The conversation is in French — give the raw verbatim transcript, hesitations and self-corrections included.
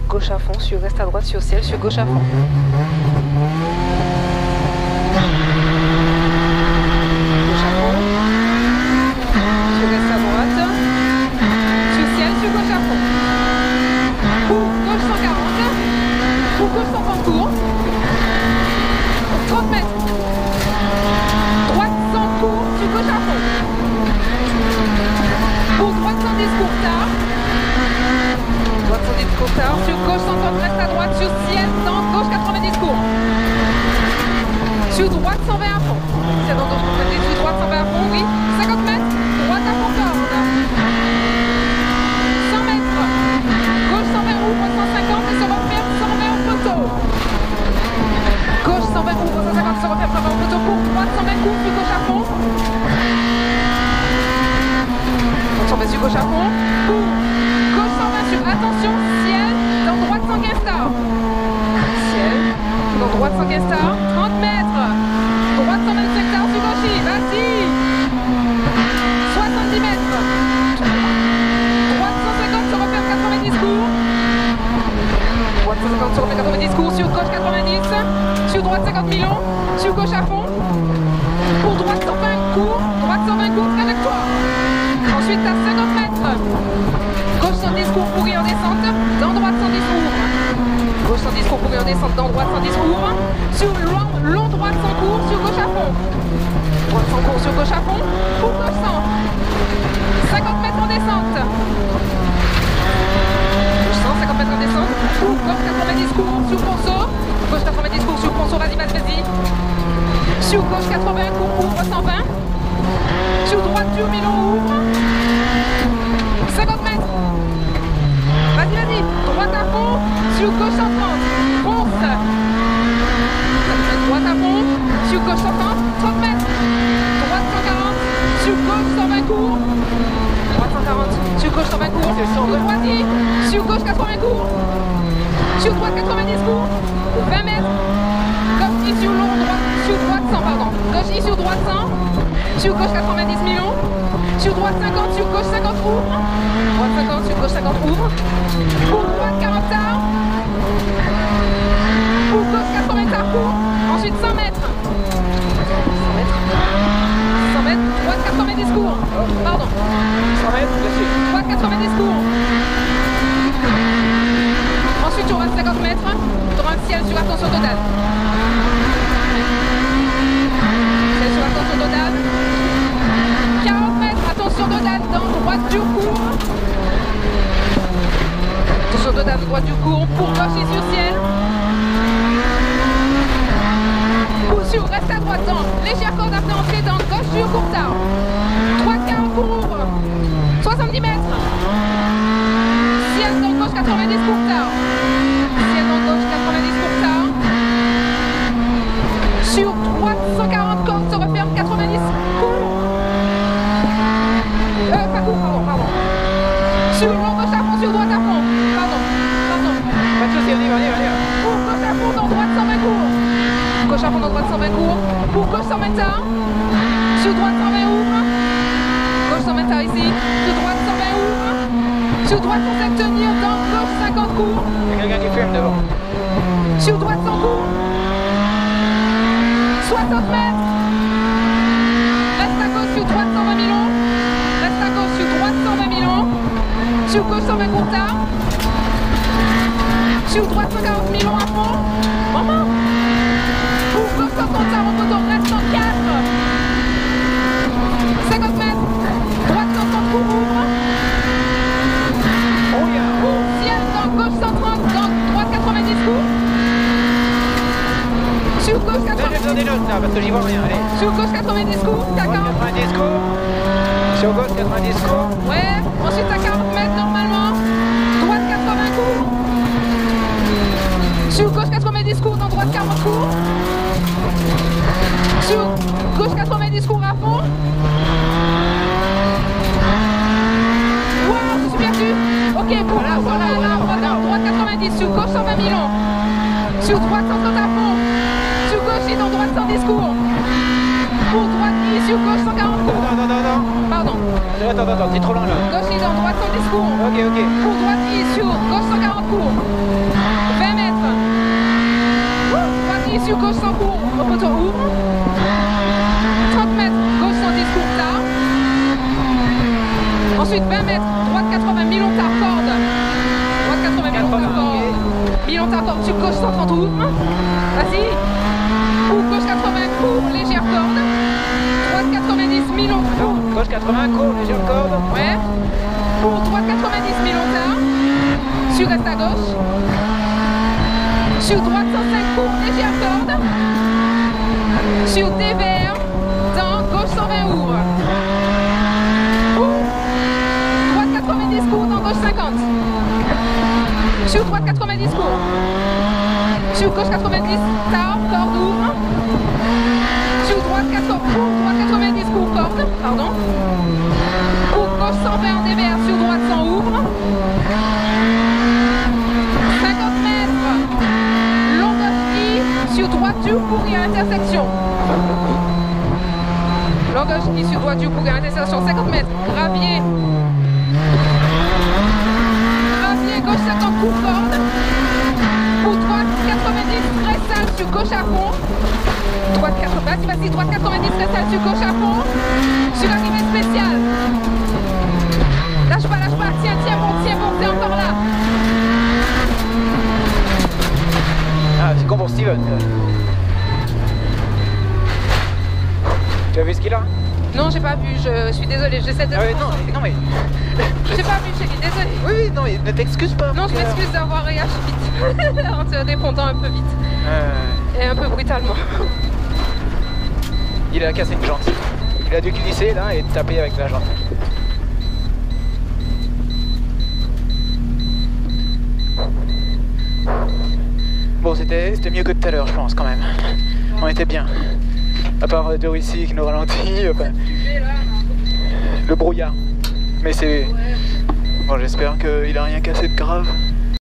gauche à fond, sur reste à droite, sur ciel, sur gauche à fond. Gauche à fond. Sur reste à droite. Sur ciel, sur gauche à fond. Pour gauche cent quarante. Pour gauche cent trente cours. trente mètres. Droite cent cours, sur gauche à fond. Pour droite cent dix cours tard. Droite cent dix cours tard. Sur gauche cent trente, reste à droite. Sur ciel, dans gauche quatre-vingt-dix cours. Sur droite cent vingt à fond. C'est dans gauche quatre-vingt-dix, sur droite cent vingt à fond, oui. cinquante mètres. Droite à fond corde. cent mètres. Gauche cent vingt, ouvre cent cinquante et se referme cent vingt au poteau. Gauche cent vingt, ouvre cent cinquante et se referme cent vingt au poteau. Pour droite cent vingt cours, sur gauche à fond. cent vingt sur gauche à fond. Pour gauche cent vingt sur attention, ciel, dans droite cent quinze tard. Ciel, dans droite cent quinze tard. trente mètres. Droite cent vingt-cinq tard sur gauche, vas-y. soixante-dix mètres. Droite cent cinquante se referme quatre-vingt-dix cours. Droite cent cinquante se referme quatre-vingt-dix cours. Sur gauche quatre-vingt-dix. Sur droite cinquante mille longs. Sur gauche à fond. Pour droite cent vingt cours. Droite cent vingt cours, trajectoire. Ensuite à cinquante mètres. Gauche cent dix cours pourri en descente. Dans droite cent dix cours. Gauche cent dix cours pourri en descente. Dans droite cent dix cours. Sur long, long droite cent cours. Sur gauche à fond. Droite cent cours sur gauche à fond. Pour gauche cent. cinquante mètres en descente. Gauche cent, cinquante mètres en descente. Pour gauche quatre-vingt-dix cours sur ponceau. Gauche quatre-vingt-dix cours sur ponceau. Vas-y, vas-y, vas-y. Sur gauche quatre-vingts cours. Ouvre cent vingt. Sur droite sur Milon ouvre. cinquante mètres. Vas-y, vas-y. Droite à fond. Sur gauche cent trente. Fonce. Droite à fond. Sur gauche cent trente. trente mètres. Droite cent quarante. Sur gauche cent vingt cours. Droite cent quarante. Sur gauche cent vingt cours. Droite. Sur gauche quatre-vingts cours. Sur droite quatre-vingt-dix cours. vingt mètres. Gauche sur long. Droite. Sur droite cent, pardon. Gauche sur droite cent. Sur gauche quatre-vingt-dix millions. Sur droite cinquante, sur gauche cinquante ouvre. Droite cinquante, sur gauche cinquante ouvre. Pour droite quarante tard. Pour gauche quatre-vingts tard court. Ensuite cent mètres. cent mètres. cent mètres. Droite quatre-vingt-dix cours. Pardon. cent mètres. Droite quatre-vingt-dix cours. Ensuite tu auras cinquante mètres. Tu auras un ciel sur attention totale. Ciel sur attention totale. quarante mètres, attention totale dans droite du cours. Attention totale, droite du cours, pour gauche et sur ciel. Ou sur, reste à droite dans légère corde à entrée dans gauche sur court tard. Droite quarante pour ouvre. soixante-dix mètres. Ciel dans gauche quatre-vingt-dix court tard. Ciel dans gauche quatre-vingt-dix court tard. Sur droite cent quarante corde se referme quatre-vingt-dix court. Euh, pas court, pardon, pardon. Sur long gauche à fond, sur droite à fond. Pardon, pardon. Pas de soucis, on y va, on y va, on y va. Pour gauche à fond, dans droite cent vingt cours. Gauche à fond, dans droite cent vingt cours. Pour gauche cent vingt tard. Sur droite cent vingt ouvre. Gauche cent vingt tard ici. Sur droite cent vingt ouvre. Sur droite pour s'abstenir dans gauche cinquante cours. Il y a quelqu'un qui fume devant. Sur droite cent cours. soixante mètres. Reste à gauche sur droite cent vingt mille longs. Reste à gauche sur droite cent vingt mille longs. Sur gauche cent vingt court tard. Sur droite cent quarante mille longs à fond. Maman. Pour gauche cent trente tard au poteau. Reste cent quatre. cinquante mètres. Droite cent trente court ouvre. Oh yeah. Pour ciel dans gauche cent trente. Dans droite quatre-vingt-dix cours. Sur gauche Là, j'ai besoin des quatre-vingt-dix. notes là parce que j'y vois rien. Allez. Sur gauche quatre-vingt-dix cours. T'as quarante. quatre-vingt-dix cours. Sur gauche quatre-vingt-dix cours. Ouais. Ensuite t'as quarante mètres normalement. Droite quatre-vingts cours. Sur gauche quatre-vingt-dix cours. Dans droite quarante cours. Sur gauche quatre-vingt-dix cours à fond. Wow, je suis perdu. Ok, pour Voilà, voilà, là, voilà, là, voilà. droite quatre-vingt-dix. Sur gauche cent vingt mille longs. Sur droite cent trente à fond. Sur gauche et dans droite cent dix cours. Pour droite et sur gauche cent quarante cours. Attends, attends, attends. Pardon. Attends, attends, attends, t'es trop loin là. Gauche et dans droite cent dix cours. Ok, ok. Pour droite et sur gauche cent quarante cours. vingt mètres, droite quatre-vingts, mi-long tard, corde. Droite quatre-vingts, mi-long tard, corde. Mi-long tard, corde, sur gauche cent trente, ouvre. Vas-y. Ou gauche quatre-vingts, court, légère corde. Droite quatre-vingt-dix, mi-long, court. Gauche quatre-vingts, court, légère corde. Ouais. Pour droite quatre-vingt-dix, mi-long tard. Sur reste à gauche. Sur droite cent cinq, court, légère corde. Sur dévers, dans, gauche cent vingt, ouvre. Pour droite quatre-vingt-dix, court, dans, gauche cinquante. Sur droite quatre-vingt-dix, court. Sur gauche quatre-vingt-dix, tard, corde, ouvre. Sur droite quatre-vingts, court, droite quatre-vingt-dix, court, corde, pardon. Pour gauche cent vingt, dévers, sur droite cent, ouvre. cinquante mètres, longueur I, sur droite du pour et intersection. Longueur I sur droite du pour et intersection, cinquante mètres, gravier. Gravier, gauche cinquante, court, corde. Pour droite quatre-vingt-dix, très sale, sur gauche à fond. Droite quatre-vingts, vas-y, vas-y, droite quatre-vingt-dix, très sale, sur gauche à fond. Sur arrivée spéciale. Lâche pas, lâche pas, tiens, tiens, bon, tiens, bon, t'es encore là. Ah, c'est con pour Steven. Tu as vu ce qu'il a? Non, j'ai pas vu, je suis désolée, j'essaie de... Ah ouais, non, mais, non mais... J'ai pas vu, chérie, désolée. Oui, oui, non mais ne t'excuse pas. Non, je m'excuse d'avoir réagi vite, en te répondant un peu vite. Euh... Et un peu brutalement. Il a cassé une jante. Il a dû glisser là et taper avec la jante. Bon, c'était mieux que tout à l'heure, je pense, quand même. On était bien. À part deux ici qui nous ralentit, enfin, le brouillard. Mais c'est... Bon, j'espère qu'il a rien cassé de grave.